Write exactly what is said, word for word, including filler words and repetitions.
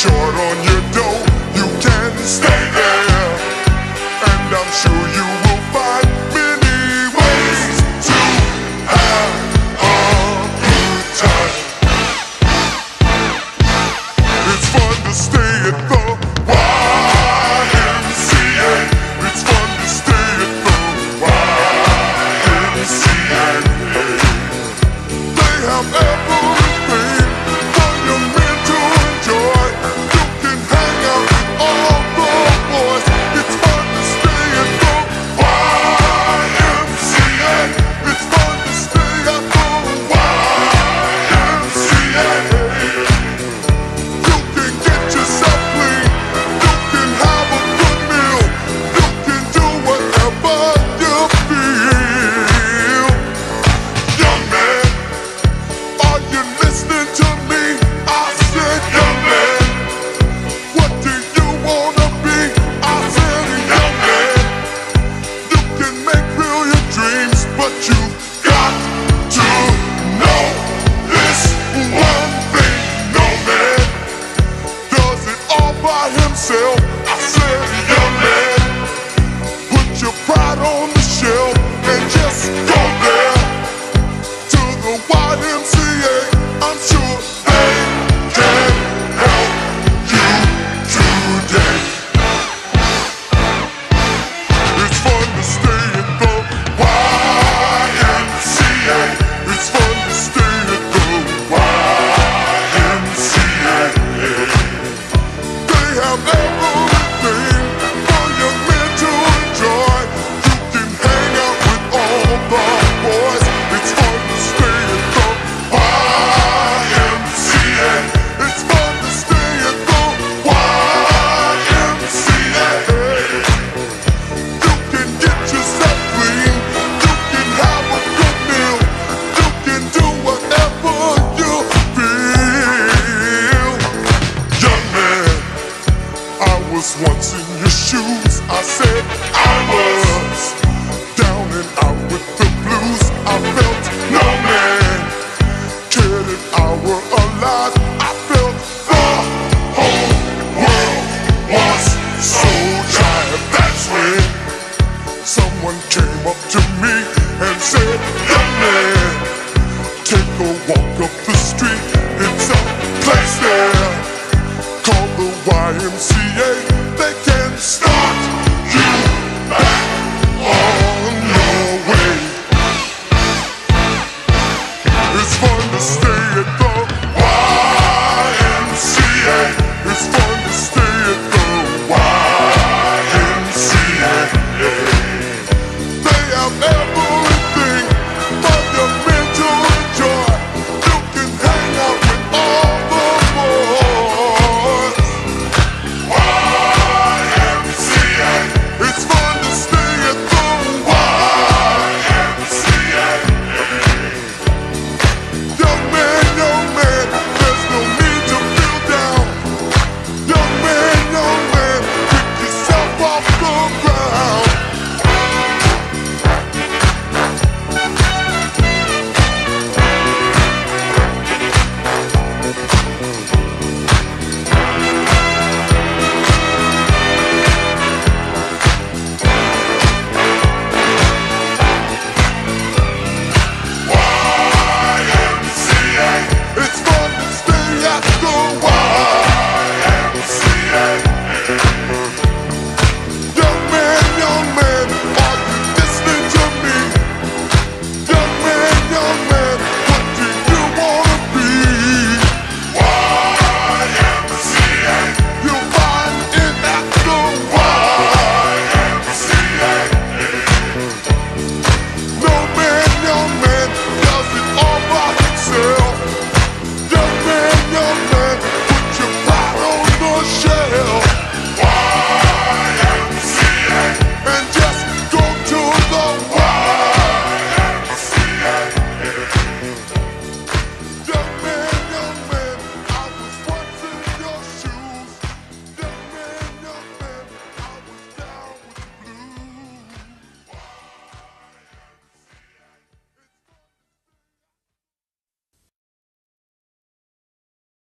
short on your dough, you can stay there, and I'm sure you will find many ways to have a good time. It's fun to stay at the Y M C A. It's fun to stay at the Y M C A. They have everything for young men to enjoy. You can hang out with all the boys. It's fun to stay at the Y M C A. It's fun to stay at the Y M C A. You can get yourself clean. You can have a good meal. You can do whatever you feel. Young man, are you listening to me? I said, young man, what do you wanna be? I said, young man, you can make real your dreams, but you got to know this one thing. No man does it all by himself. I said, young man, put your pride on the shelf and just go there to the Y M C A. I'm sure they can help you today. It's fun to stay at the Y M C A. It's fun to stay at the Y M C A. They have everything for young men to enjoy. You can hang out with all the boys. It's fun to stay at the Y M C A. It's fun to stay at the Y M C A. You can get yourself clean. You can have a good meal. You can do whatever you feel. Young man, I was once in your shoes. I said I was